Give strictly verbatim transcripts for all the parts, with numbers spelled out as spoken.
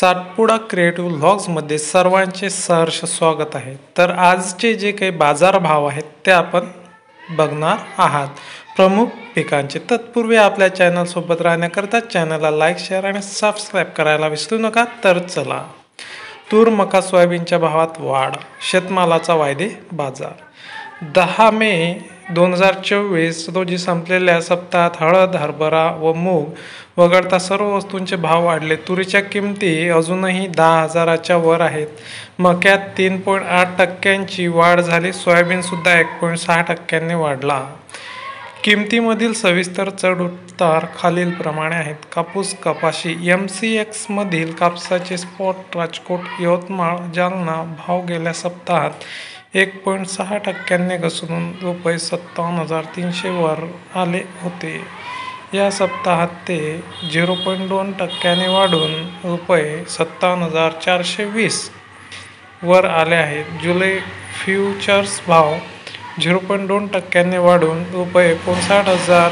Satpura creative व्लॉग्समध्ये सर्वांचे सहर्ष स्वागत आहे। तर आजचे जे काही बाजारभाव आहेत ते आपण बघणार आहात प्रमुख पिकांचे। तत्पूर्वी आपल्या चॅनल सोबत राहण्याकरता चॅनलला लाईक शेअर आणि सबस्क्राईब करायला विसरू नका। तर चला, तूर मका सोयाबीनच्या भावात वाढ, शेतमालाचा वायदे बाजार। दहा मे दोन हजार चोवीस रोजी संपलेल्या सप्ताहात हळद, हरभरा व मूग वगळता सर्व वस्तूंचे भाव वाढले। तुरीच्या किमती अजूनही दहा हजाराच्या वर आहेत। मक्यात तीन पॉईंट आठ टक्क्यांची वाढ झाली। सोयाबीन सुद्धा एक पॉईंट सहा टक्क्यांनी वाढला। किमतीमधील सविस्तर चढ उतार खालील प्रमाणे आहेत। कापूस कपाशी एम सी एक्स मधील कापसाचे स्पॉट राजकोट, यवतमाळ, जालना भाव गेल्या सप्ताहात एक पॉईंट सहा टक्क्यांनी घसरून रुपये सत्तावन्न हजार तीनशे वर आले होते। या सप्ताहात ते झिरो पॉईंट दोन टक्क्याने वाढून रुपये सत्तावन्न हजार चारशे वीस वर आले आहेत। जुलै फ्युचर्स भाव झिरो पॉईंट दोन टक्क्यांनी वाढून रुपये एकोणसाठ हजार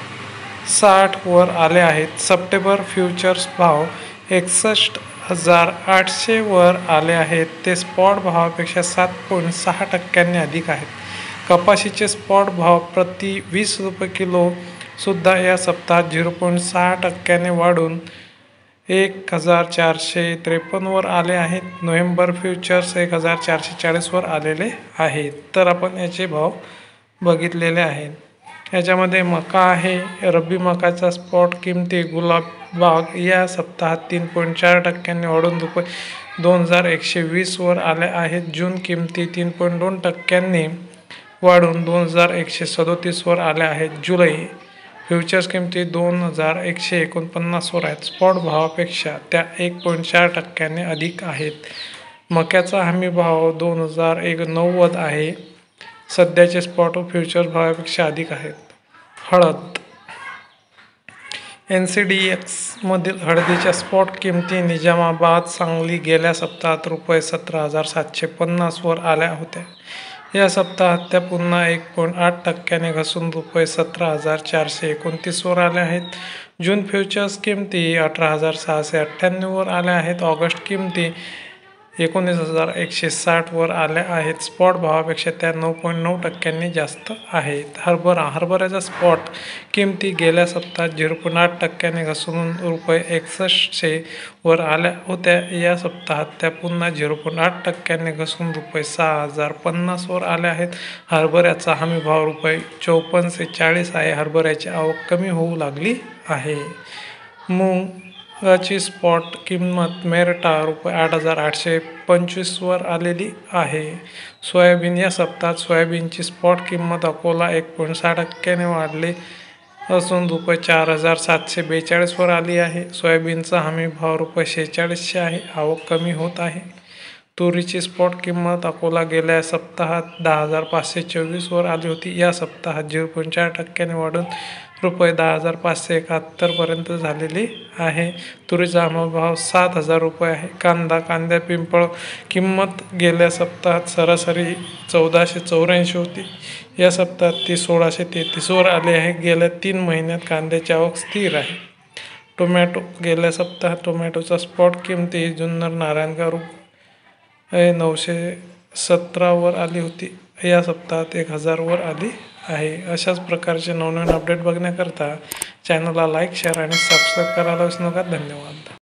साठ वर आले आहेत। सप्टेंबर फ्युचर्स भाव एकसष्ट हजार आठशे वर आले आहेत। ते स्पॉट भावापेक्षा सात पॉईंट सहा टक्क्यांनी अधिक आहेत। कपाशीचे स्पॉट भाव प्रति वीस रुपये किलो सुद्धा या सप्ताहात झिरो पॉईंट सहा टक्क्याने वाढून एक हजार चारशे त्रेपन्न वर आले आहेत। नोव्हेंबर फ्युचर्स एक हजार चारशे चाळीस वर आलेले आहेत। तर आपण याचे भाव बघितलेले आहेत। याच्यामध्ये मका आहे। रब्बी मकाचा स्पॉट किमती गुलाबबाग या सप्ताहात तीन पॉईंट चार टक्क्यांनी वाढून रुपये दोन हजार एकशे वीस वर आले आहेत। जून किमती तीन पॉईंट दोन टक्क्यांनी वाढून दोन हजार एकशे सदोतीस वर आल्या आहेत। जुलै फ्युचर्स किमती दोन हजार एकशे एकोणपन्नास वर आहेत। स्पॉट भावापेक्षा त्या एक पॉईंट चार टक्क्याने अधिक आहेत। मक्याचा हमी भाव दोन हजार एक नव्वद आहे। सध्याचे स्पॉट व फ्युचर्स भावापेक्षा अधिक आहेत। हळद एन सी डी एक्स मधील हळदीच्या स्पॉट किमती निजामाबाद, सांगली गेल्या सप्ताहात रुपये सतरा हजार सातशे पन्नास वर आल्या होत्या। या सप्ताहात त्या पुन्हा एक पॉईंट आठ टक्क्याने घसरून रुपये सतरा हजार चारशे एकोणतीस वर आल्या आहेत। जून फ्युचर्स किमती अठरा हजार सहाशे अठ्ठ्याण्णव वर आल्या आहेत। ऑगस्ट किमती एकोणीस हजार एकशे साठ वर आल्या आहेत। स्पॉट भावापेक्षा त्या नऊ पॉईंट नऊ टक्क्यांनी जास्त आहेत। हरभरा हरभऱ्याचा स्पॉट किमती गेल्या सप्ताहात झिरो पॉईंट आठ टक्क्याने घसरून रुपये एकसष्टशे वर आल्या होत्या। या सप्ताहात त्या पुन्हा झिरो पॉईंट आठ टक्क्यांनी घसरून रुपये सहा हजार पन्नास वर आल्या आहेत। हरभऱ्याचा हमी भाव रुपये चौपन्नशे चाळीस आहे। हरभऱ्याची आवक कमी होऊ लागली आहे। मूग ची स्पॉट किंमत मेरठा रुपये आठ हजार आठशे पंचवीस वर आलेली आहे। सोयाबीन या सप्ताहात सोयाबीनची स्पॉट किंमत अकोला एक पॉईंट सहा टक्क्याने वाढले असून रुपये चार हजार सातशे बेचाळीस वर आली आहे। सोयाबीनचा हमी भाव रुपये शेहेचाळीसशे आहे। आवक कमी होत आहे। तुरीची स्पॉट किंमत अकोला गेल्या सप्ताहात दहा हजार पाचशे चोवीस वर आली होती। या सप्ताहात झिरो पॉईंट चार टक्क्याने वाढून रुपये दहा हजार पाचशे एकाहत्तर पर्यंत झालेली आहे। तुरीचा हमी भाव सात हजार रुपये आहे। कांदा कांद्या पिंपळ किंमत गेल्या सप्ताहात सरासरी चौदाशे चौऱ्याऐंशी होती। या सप्ताहात ती सोळाशे तेहतीस वर आली आहे। गेल्या तीन महिन्यात कांद्याची आवक स्थिर आहे। टोमॅटो गेल्या सप्ताहात टोमॅटोचा स्पॉट किमती जुन्नर नारायणगाव रुपये नऊशे सतरा वर आली होती। या सप्ताहात एक हजार वर आली आहे। अशाच प्रकारचे नवनवीन अपडेट बघण्याकरता चॅनलला लाईक शेअर आणि सबस्क्राईब करायला विसरू नका। धन्यवाद।